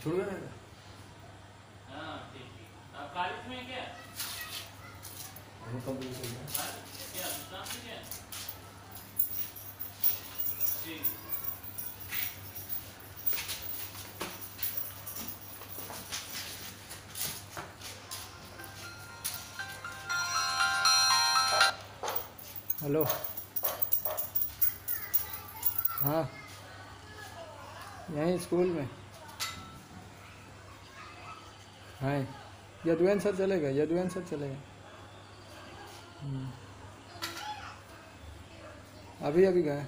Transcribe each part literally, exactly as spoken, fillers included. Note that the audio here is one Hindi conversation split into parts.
छूट गया ना। हाँ ठीक ठीक। आप कॉलेज में क्या? हम कंप्लीट हो गया। क्या विश्राम में क्या? ठीक। हेलो। हाँ, यहीं स्कूल में। हाँ, यदुवेन सर चलेगा, यदुवेन सर चलेगा। हम्म, अभी अभी गए।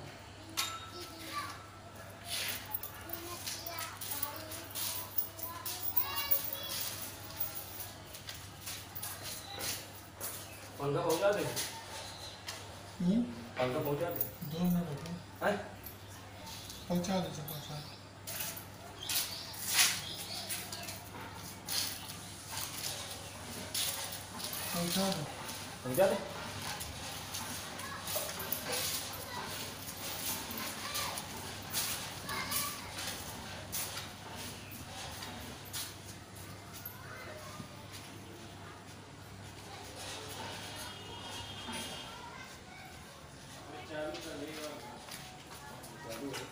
पंखा पहुंचा दे। हम्म पंखा पहुंचा दे। दो मिनट रुको। हैं? पहुंचा दीजिए पहुंचा दीजिए। पहुंचा दो। पहुंचा दे। चालू कर देगा। चालू है।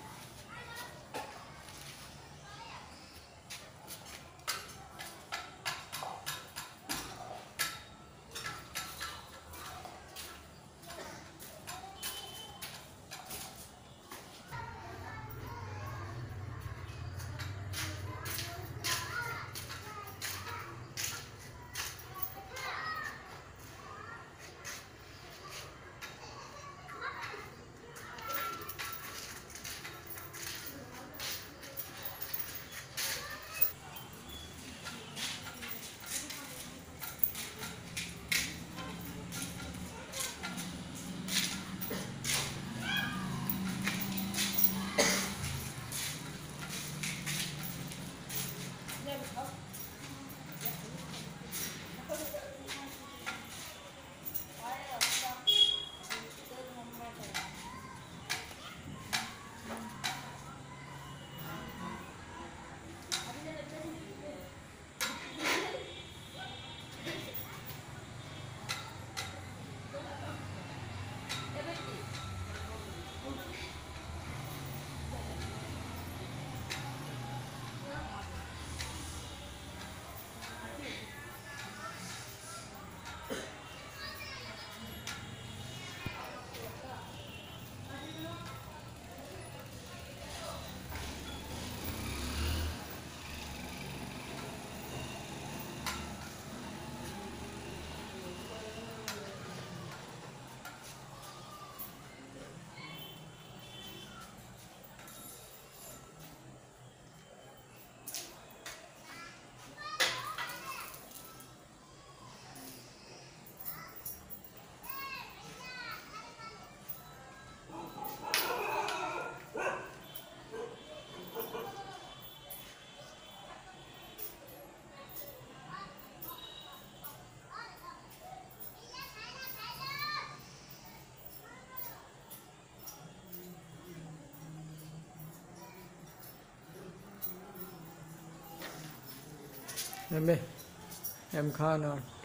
एम ए एम खान और